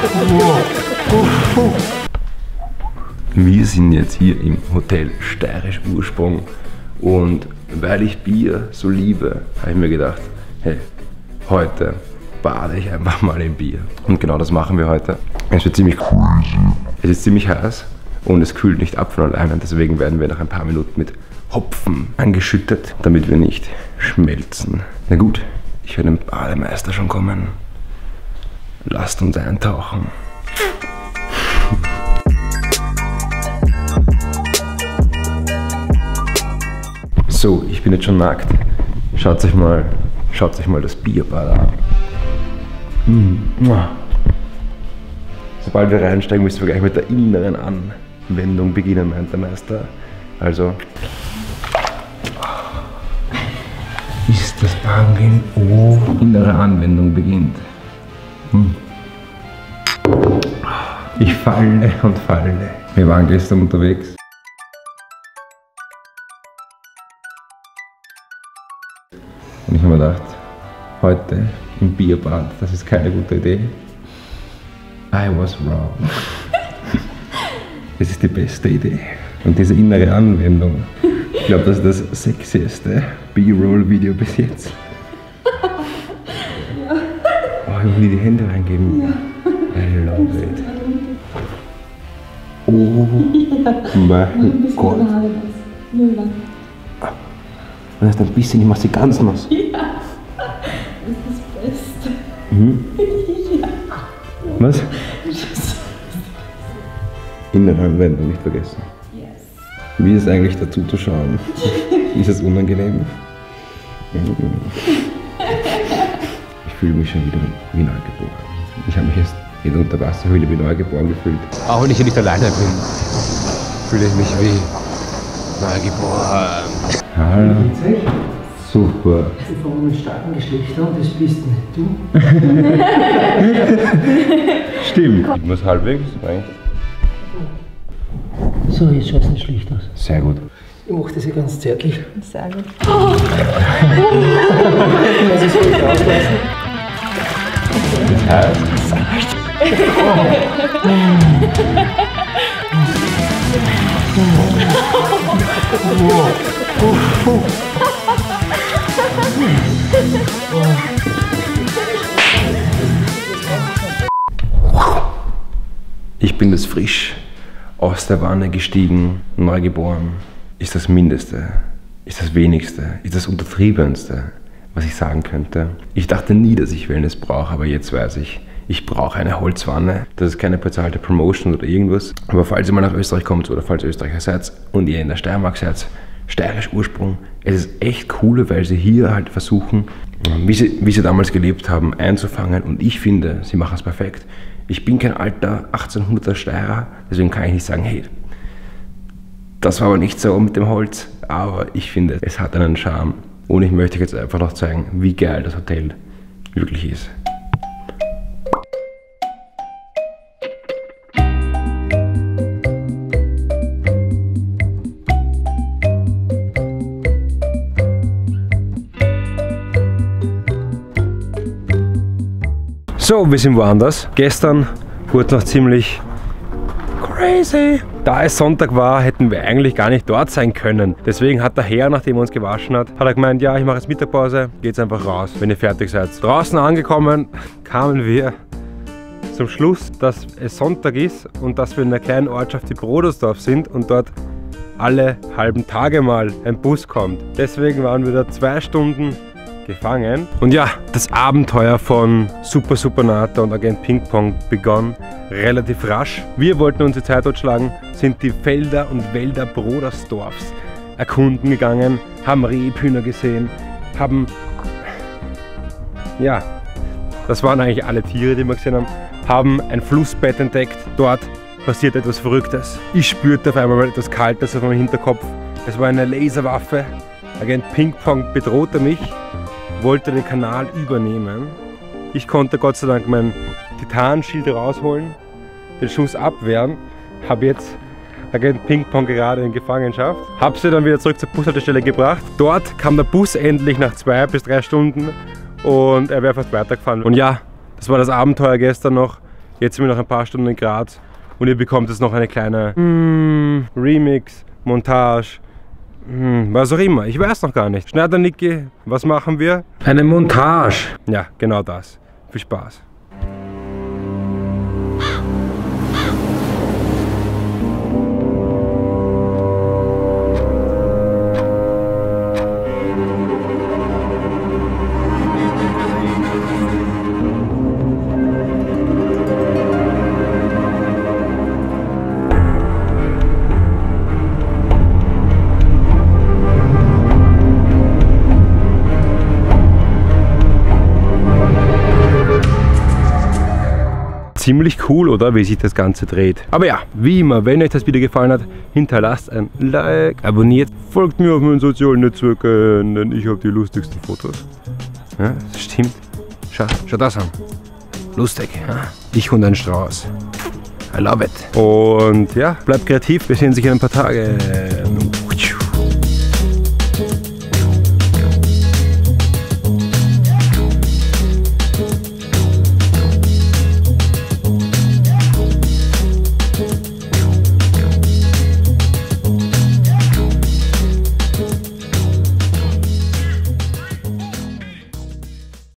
Wir sind jetzt hier im Hotel Steirisch Ursprung und weil ich Bier so liebe, habe ich mir gedacht, hey, heute bade ich einfach mal im Bier. Und genau das machen wir heute. Es wird ziemlich crazy. Es ist ziemlich heiß und es kühlt nicht ab von alleine, deswegen werden wir nach ein paar Minuten mit Hopfen angeschüttet, damit wir nicht schmelzen. Na gut, ich höre den Bademeister schon kommen. Lasst uns eintauchen. So, ich bin jetzt schon nackt. Schaut euch mal das Bierbad an. Sobald wir reinsteigen, müssen wir gleich mit der inneren Anwendung beginnen, meint der Meister. Also ist das Baden oh, innere Anwendung beginnt. Ich falle und falle. Wir waren gestern unterwegs. Und ich habe mir gedacht, heute im Bierbad, das ist keine gute Idee. I was wrong. Das ist die beste Idee. Und diese innere Anwendung, ich glaube, das ist das sexieste B-Roll-Video bis jetzt. Oh, ich will nie die Hände reingeben. I love it. Oh mein Gott. Das ist ein bisschen, ich mache sie ganz nass. Ja, das ist das Beste. Ja. Was? Innere Anwendung nicht vergessen. Yes. Wie ist es eigentlich dazu zu schauen? Ist es unangenehm? Ich fühle mich schon wieder wie neugeboren. Ich habe mich jetzt in der Unterwasserhöhle wie neugeboren gefühlt. Auch wenn ich hier nicht alleine bin, fühle ich mich wie neugeboren. Hallo. Super. Sie kommen mit starken Geschlechtern und das bist nicht du. Stimmt. Ich muss halbwegs, eigentlich. So, jetzt schaut es nicht schlecht aus. Sehr gut. Ich mache das ja ganz zärtlich. Sehr gut. Lass es ruhig auslassen. Das heißt? Ich bin jetzt frisch aus der Wanne gestiegen, neugeboren. Ist das Mindeste, ist das Wenigste, ist das Untertriebenste, was ich sagen könnte. Ich dachte nie, dass ich Wellness brauche, aber jetzt weiß ich brauche eine Holzwanne. Das ist keine bezahlte Promotion oder irgendwas. Aber falls ihr mal nach Österreich kommt oder falls ihr Österreicher seid und ihr in der Steiermark seid, Steirisch Ursprung, es ist echt cool, weil sie hier halt versuchen, wie sie damals gelebt haben, einzufangen. Und ich finde, sie machen es perfekt. Ich bin kein alter 1800er Steirer, deswegen kann ich nicht sagen, hey, das war aber nicht so mit dem Holz. Aber ich finde, es hat einen Charme. Und ich möchte euch jetzt einfach noch zeigen, wie geil das Hotel wirklich ist. So, wir sind woanders. Gestern wurde noch ziemlich crazy. Da es Sonntag war, hätten wir eigentlich gar nicht dort sein können. Deswegen hat der Herr, nachdem er uns gewaschen hat, gemeint, ja, ich mache jetzt Mittagpause, geht's einfach raus, wenn ihr fertig seid. Draußen angekommen, kamen wir zum Schluss, dass es Sonntag ist und dass wir in einer kleinen Ortschaft, die Brodersdorf sind und dort alle halben Tage mal ein Bus kommt. Deswegen waren wir da 2 Stunden gefangen. Und ja, das Abenteuer von Super Nata und Agent Ping Pong begann relativ rasch. Wir wollten uns die Zeit totschlagen, sind die Felder und Wälder Brodersdorfs erkunden gegangen, haben Rebhühner gesehen, haben, ja, das waren eigentlich alle Tiere, die wir gesehen haben, haben ein Flussbett entdeckt, dort passiert etwas Verrücktes. Ich spürte auf einmal etwas Kaltes auf meinem Hinterkopf. Es war eine Laserwaffe. Agent Ping Pong bedrohte mich, wollte den Kanal übernehmen. Ich konnte Gott sei Dank mein Titanschild rausholen, den Schuss abwehren, habe jetzt Agent Ping Pong gerade in Gefangenschaft, habe sie dann wieder zurück zur Bushaltestelle gebracht. Dort kam der Bus endlich nach 2 bis 3 Stunden und er wäre fast weitergefahren. Und ja, das war das Abenteuer gestern noch. Jetzt sind wir noch ein paar Stunden in Graz und ihr bekommt jetzt noch eine kleine Remix, Montage, was auch immer. Ich weiß noch gar nicht. Schneider Niki, was machen wir? Eine Montage. Ja, genau das. Viel Spaß. Ziemlich cool, oder? Wie sich das Ganze dreht. Aber ja, wie immer, wenn euch das Video gefallen hat, hinterlasst ein Like, abonniert, folgt mir auf meinen sozialen Netzwerken, denn ich habe die lustigsten Fotos. Ja, das stimmt. Schau das an. Lustig. Ja? Ich und ein Strauß. I love it. Und ja, bleibt kreativ. Wir sehen uns in ein paar Tagen.